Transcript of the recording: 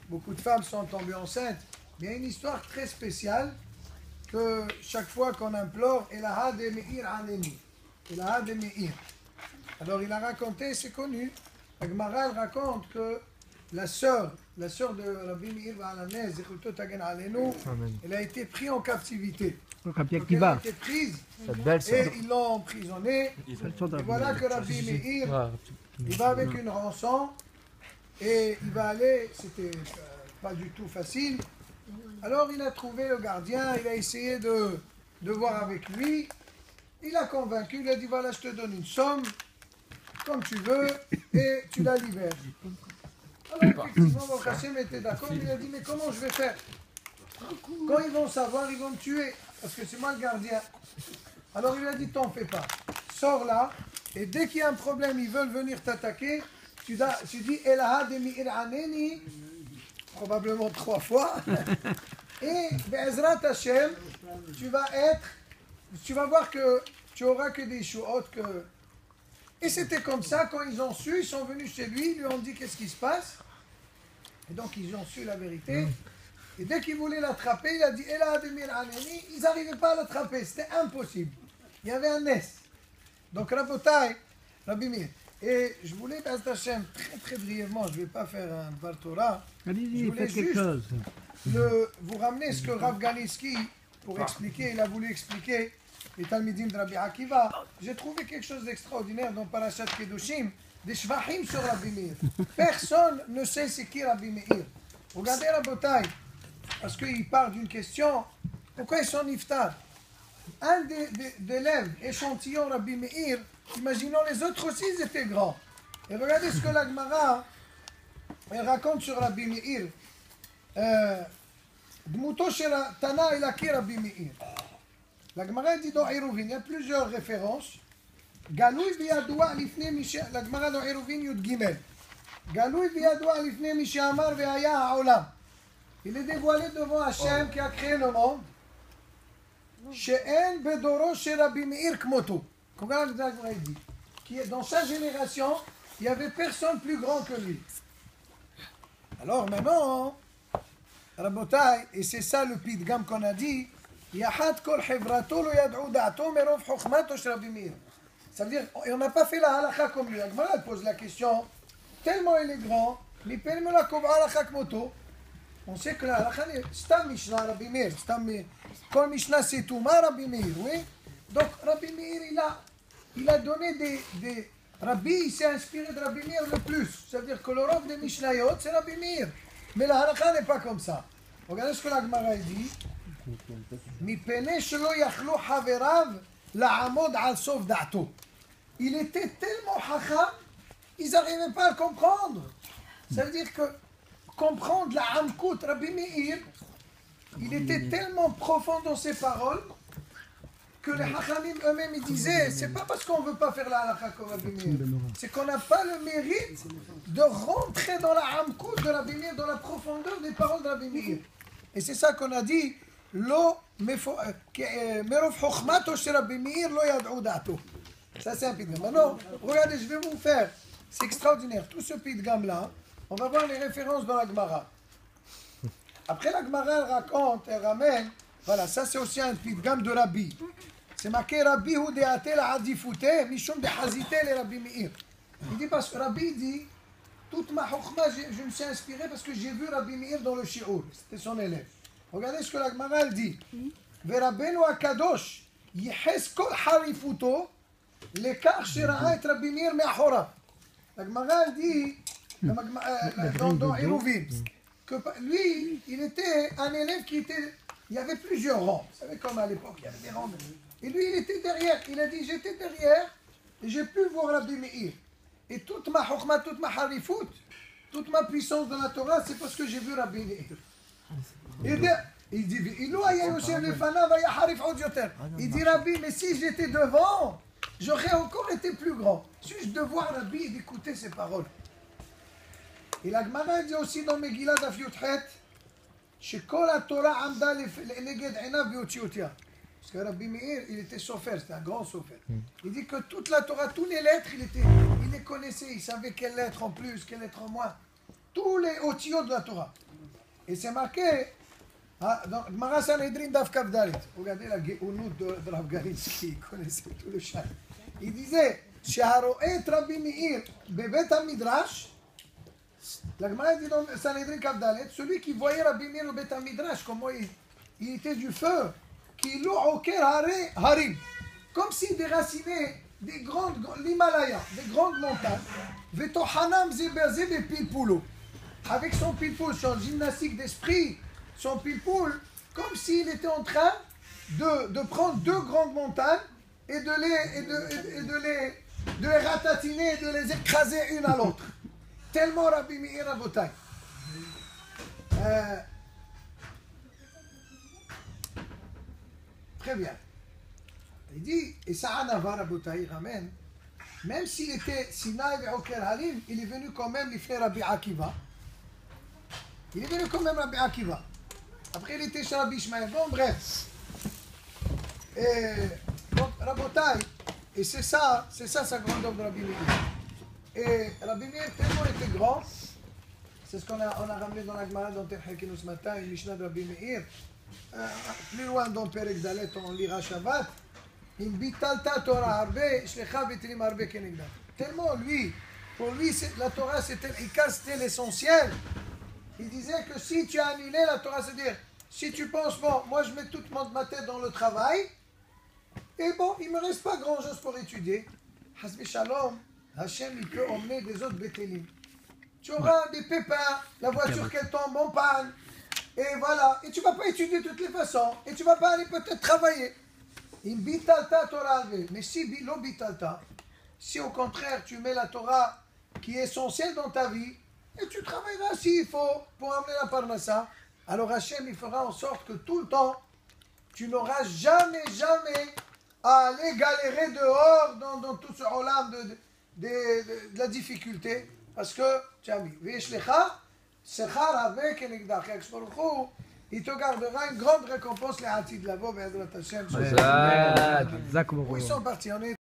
beaucoup de femmes sont tombées enceintes. Mais il y a une histoire très spéciale que chaque fois qu'on implore, Elaha de Meir Aneni. Elaha de Meir. Alors il a raconté, c'est connu. La Gemara elle raconte que la sœur de Rabbi Meir Ba'alanez, Zechruto Tagen Alenu, elle a été prise en captivité. Donc elle a été prise et ils l'ont emprisonnée. Et voilà que Rabbi Meir, il va avec une rançon et il va aller, c'était pas du tout facile. Alors il a trouvé le gardien, il a essayé de voir avec lui. Il a convaincu, il a dit voilà, je te donne une somme, comme tu veux, et tu la libères. Alors effectivement, mon Hachem était d'accord, il a dit mais comment je vais faire? Quand ils vont savoir, ils vont me tuer, parce que c'est moi le gardien. Alors il a dit t'en fais pas, sors là, et dès qu'il y a un problème, ils veulent venir t'attaquer, tu dis Elaha de Meir Aneni, probablement 3 fois, et Be'ezrat Hashem, tu vas voir que tu auras que des shuot que... Et c'était comme ça, quand ils ont su, ils sont venus chez lui, ils lui ont dit qu'est-ce qui se passe, et donc ils ont su la vérité, et dès qu'ils voulaient l'attraper, il a dit Elaha de Meir Aneni, ils n'arrivaient pas à l'attraper, c'était impossible, il y avait un S. Donc Rabotai, Rabbi Meir, et je voulais, Be'ezrat Hashem, très brièvement, je ne vais pas faire un Dvar Torah, je voulais juste vous ramener ce que Rav Ganiski, pour expliquer, il a voulu expliquer les Talmidim de Rabbi Akiva. J'ai trouvé quelque chose d'extraordinaire dans Parashat Kedushim, des shvachim sur Rabbi Meir. Personne ne sait c'est qui Rabbi Meir. Regardez Rabotai, parce qu'il parle d'une question, pourquoi ils sont niftar? Un des élèves, échantillon Rabbi Meir, imaginons les autres aussi, ils étaient grands. Et regardez ce que la Gemara elle raconte sur Rabbi Meir. Dmuto shel Tana el Akir Rabbi Meir. La Gemara dit dans Eruvin, il y a plusieurs références. Galoui v'yadoua lifnei misha, la Gemara dans Eruvin Yud Gimel. Galoui v'yadoua lifnei misha amar ve'haya ha'olam. Il est dévoilé devant Hachem qui a créé le monde. She'en bedoro shel Rabbi Meir kmoto. Regarde la Gemara dit. Dans sa génération, il n'y avait personne plus grand que lui. Alors maintenant, Rabotai, et c'est ça le pidgam qu'on a dit, Yahat kol chevrato lo yad'u da'ato merov chokhmato shel Rabbi Meir. Ça veut dire, on n'a pas fait la halakha comme lui. La Gemara pose la question, tellement il est grand, mais tellement la kova halakha kmoto. On sait que la halakha est stam mishnah Rabbi Meir, kol mishnah c'est tout ma Rabbi Meir, oui. Donc Rabbi Meir, il a donné des Rabbi, il s'est inspiré de Rabbi Meir le plus. Ça veut dire que le rof des Mishnayot, c'est Rabbi Meir. Mais la halakha n'est pas comme ça. Regardez ce que la Gemara dit. Mipene shelo yachlo haverav la'amod al sof da'ato. Il était tellement hacham, ils n'arrivaient pas à le comprendre. Ça veut dire que comprendre la amkout Rabbi Meir, il était tellement profond dans ses paroles que les hachamim eux-mêmes ils disaient, c'est pas parce qu'on veut pas faire la halakha comme Rabbi Meir, c'est qu'on n'a pas le mérite de rentrer dans la amkout de Rabbi Meir, dans la profondeur des paroles de Rabbi Meir. Et c'est ça qu'on a dit, lo merov chokhmato shel Rabbi Meir lo yad'u da'ato. Ça c'est un pidgam. Maintenant, regardez, je vais vous faire, c'est extraordinaire, tout ce pidgam là, on va voir les références dans la Gemara. Après la Gemara elle raconte, elle ramène, voilà, ça c'est aussi un pidgam de Rabbi. C'est marqué Rabbi hu de'ate la'adifute mishum dehazite le Rabbi Meir. Il dit parce que Rabbi dit toute ma chokhma, je me suis inspiré parce que j'ai vu Rabbi Meir dans le shi'ur. C'était son élève. Regardez ce que la Gemara elle dit. Ve'Rabbeinu HaKadosh yihes kol harifuto lekach shera'a et Rabbi Meir me'achorav. La Gemara elle dit dans Eruvin que lui, il était un élève qui était... Il y avait plusieurs rangs. Vous savez comme à l'époque, il y avait des rangs. Et lui, il était derrière. Il a dit, j'étais derrière et j'ai pu voir Rabbi Meir. Et toute ma chokhma, toute ma harifout, toute ma puissance de la Torah, c'est parce que j'ai vu Rabbi Meir. Il dit, il dit, Rabbi, mais si j'étais devant, j'aurais encore été plus grand. Juste de voir Rabbi et d'écouter ses paroles. Et la Gemara dit aussi dans Megillah Daf Yudchet, שכל התורה עמדה לנגד עיניו והוציאותיה. Parce que Rabbi Meir, il était sofer, c'était un grand sofer. Il dit que toute la Torah, tous les lettres, il les connaissait, il savait quelles lettres en plus, quelles lettres en moins. Tous les otiyot de la Torah. Et c'est marqué dans Gemara Sanhedrin Daf Kaf Dalet. Regardez la Géonout de Rav Galitzki, il connaissait tout le chat. Il disait Sheharoet Rabbi Meir Bebet HaMidrash. La Gemara dit dans Sanhedrin Kaf Dalet, celui qui voyait Rabbi Meir au Bet HaMidrash, comment il était du feu, qui l'eau au Ker Harim, comme s'il déracinait des grandes, l'Himalaya, des grandes montagnes, Vetohanam Zebazé de Pilpoulou, avec son pilpoul, son gymnastique d'esprit, son pilpoul, comme s'il était en train de prendre deux grandes montagnes et de les ratatiner et de les écraser une à l'autre. Tellement Rabbi Meir Rabotai. Très bien. Il dit, et Sa'anava Rabotai ramène, même s'il était Sinaï et Oker Halim, il est venu quand même, il fait Rabbi Akiva. Il est venu quand même Rabbi Akiva. Après, il était chez Rabbi Ishmael. Bon, bref. Et donc, Rabotai, et c'est ça sa grandeur de Rabbi Meir. Et Rabbi Meir tellement était grand, c'est ce qu'on a ramené dans la Gemara dans Tel Hekinu ce matin, une Mishnah de Rabbi Meir. Plus loin dans Perek Dalet, on lira Shabbat. In bitalta Torah harbe, shlecha betrim harbe kenegda. Tellement lui, pour lui, la Torah c'était l'essentiel. Il disait que si tu as annulé la Torah, c'est-à-dire, si tu penses, bon, moi je mets toute ma tête dans le travail, et bon, il ne me reste pas grand-chose pour étudier. Hasbi Shalom, Hachem, il peut emmener des autres bétélim. Tu auras des pépins, la voiture qu'elle tombe en panne, et voilà. Et tu ne vas pas étudier de toutes les façons, et tu ne vas pas aller peut-être travailler. In bitalta Torah, mais si lo bitalta, si au contraire tu mets la Torah qui est essentielle dans ta vie, et tu travailleras s'il faut pour amener la parnassa, alors Hachem il fera en sorte que tout le temps, tu n'auras jamais à aller galérer dehors dans tout ce olam de la difficulté, parce que tu as mis Veshlecha, Sechar avec Enigdach, il te gardera une grande récompense les Hatid Lavo, Be'ezrat Hashem. Ils sont partis, on est